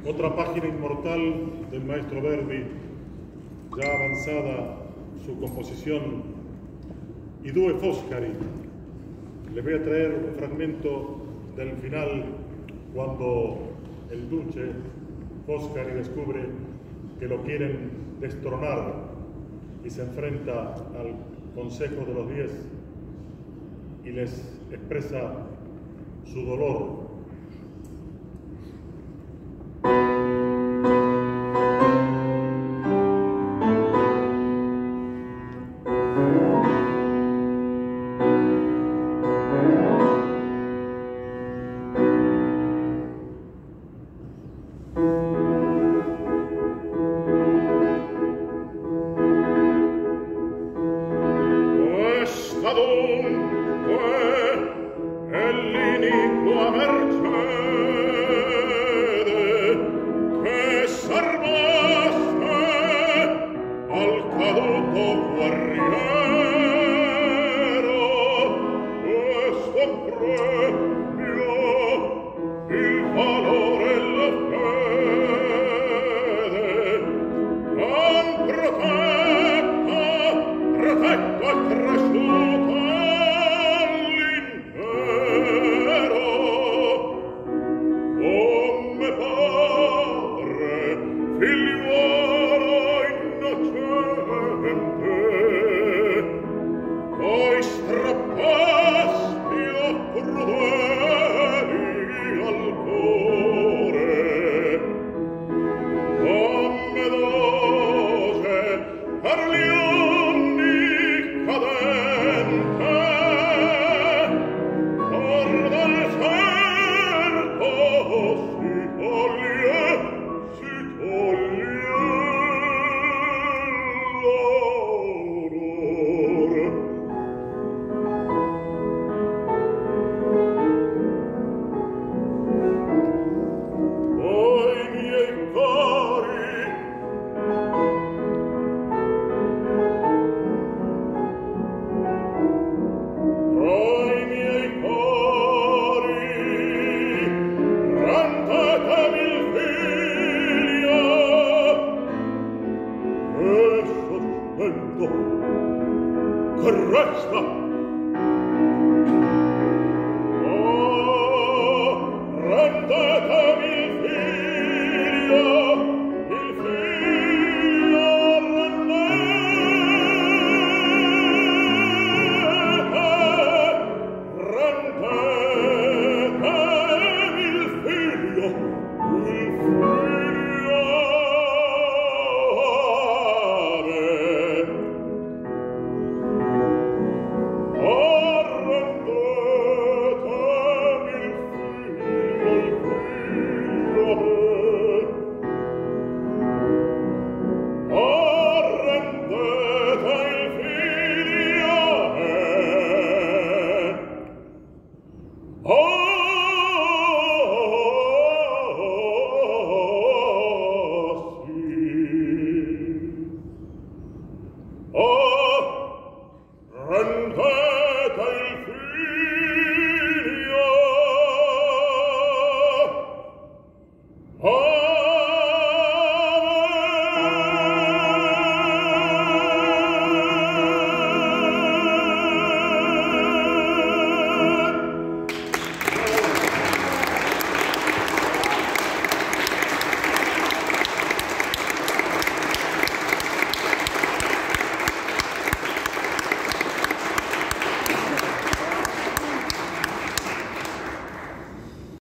Otra página inmortal del maestro Verdi, ya avanzada su composición I due Foscari. Les voy a traer un fragmento del final cuando el duce Foscari descubre que lo quieren destronar y se enfrenta al Consejo de los 10 y les expresa su dolor